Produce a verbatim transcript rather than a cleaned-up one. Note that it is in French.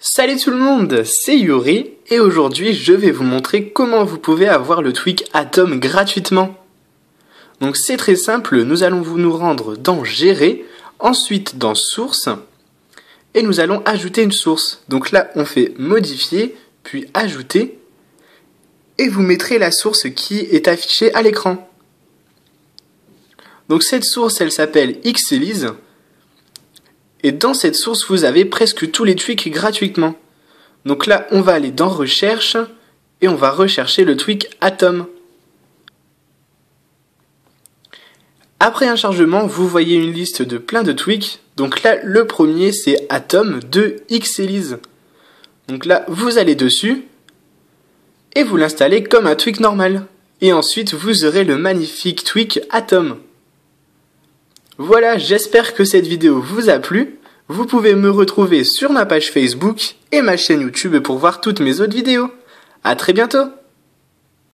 Salut tout le monde, c'est Yuri et aujourd'hui je vais vous montrer comment vous pouvez avoir le tweak Atom gratuitement. Donc c'est très simple, nous allons vous nous rendre dans Gérer, ensuite dans Source et nous allons ajouter une source. Donc là on fait Modifier, puis Ajouter et vous mettrez la source qui est affichée à l'écran. Donc cette source elle s'appelle Xelise. Et dans cette source, vous avez presque tous les tweaks gratuitement. Donc là, on va aller dans Recherche et on va rechercher le tweak Atom. Après un chargement, vous voyez une liste de plein de tweaks. Donc là, le premier, c'est Atom de Xelise. Donc là, vous allez dessus et vous l'installez comme un tweak normal. Et ensuite, vous aurez le magnifique tweak Atom. Voilà, j'espère que cette vidéo vous a plu. Vous pouvez me retrouver sur ma page Facebook et ma chaîne YouTube pour voir toutes mes autres vidéos. À très bientôt!